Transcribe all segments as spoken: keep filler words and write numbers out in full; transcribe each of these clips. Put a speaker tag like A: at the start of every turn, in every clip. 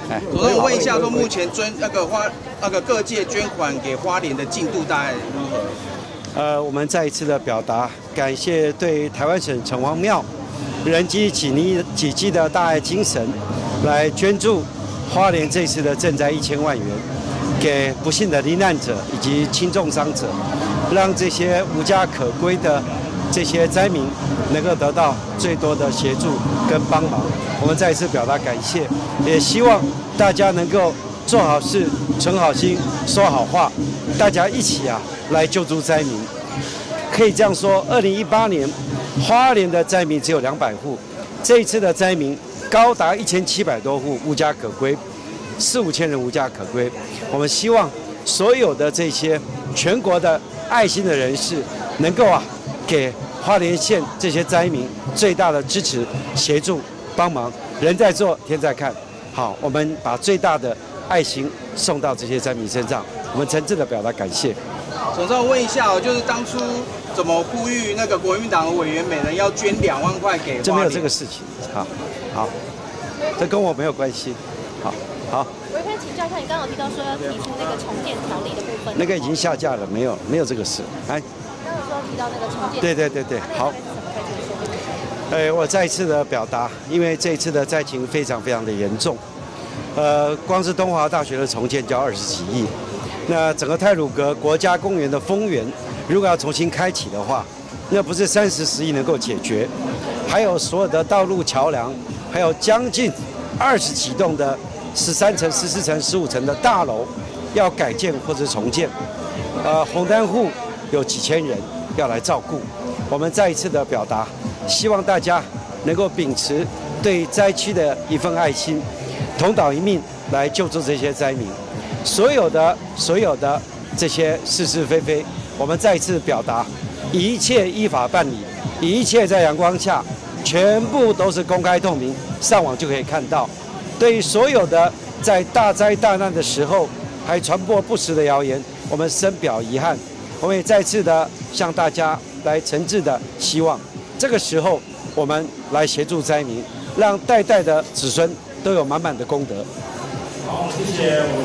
A: 哎，
B: 总统，我问一下，说目前捐那个花那个各界捐款给花莲的进度大概如何？
A: 呃，我们再一次的表达感谢对台湾省城隍庙人机几力几济的大爱精神，来捐助花莲这次的赈灾一千万元，给不幸的罹难者以及轻重伤者，让这些无家可归的这些灾民能够得到最多的协助跟帮忙。我们再一次表达感谢，也希望大家能够做好事、存好心、说好话，大家一起啊来救助灾民。可以这样说，二零一八年花莲的灾民只有两百户，这一次的灾民高达一千七百多户无家可归，四五千人无家可归。我们希望所有的这些全国的爱心的人士，能够啊给花莲县这些灾民最大的支持、协助、帮忙。人在做，天在看。好，我们把最大的爱心送到这些灾民身上，我们诚挚的表达感谢。
B: 总召，我问一下哦，就是当初怎么呼吁那个国民党的委员每人要捐两万块给花莲？
A: 这没有这个事情。好，好，这跟我没有关系。好，好。
C: 我可以请教一下，你刚刚有提到说要提出那个重建条例的部分，
A: 那个已经下架了，没有，没有这个事。哎，
C: 刚刚说提到那个重建，
A: 对对对对，好。呃，我再一次的表达，因为这一次的灾情非常非常的严重，呃，光是东华大学的重建就要二十几亿，那整个太鲁阁国家公园的丰原，如果要重新开启的话，那不是三十十亿能够解决，还有所有的道路桥梁，还有将近二十几栋的十三层、十四层、十五层的大楼要改建或者重建，呃，红单户有几千人要来照顾，我们再一次的表达。希望大家能够秉持对灾区的一份爱心，同岛一命来救助这些灾民。所有的所有的这些是是非非，我们再次表达，一切依法办理，一切在阳光下，全部都是公开透明，上网就可以看到。对于所有的在大灾大难的时候还传播不实的谣言，我们深表遗憾。我们也再次的向大家来诚挚的希望。这个时候，我们来协助灾民，让代代的子孙都有满满的功德。
D: 好，谢谢我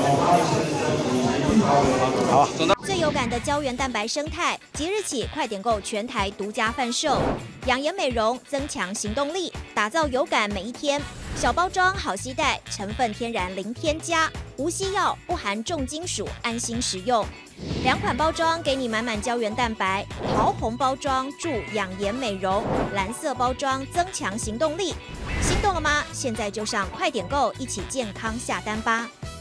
D: 们
A: 好。
C: 最有感的胶原蛋白生态，即日起快点购全台独家贩售，养颜美容，增强行动力，打造有感每一天。小包装好携带，成分天然零添加，无西药，不含重金属，安心食用。两款包装给你满满胶原蛋白，桃红包装助养颜美容，蓝色包装增强行动力。心动了吗？现在就上快点购，一起健康下单吧！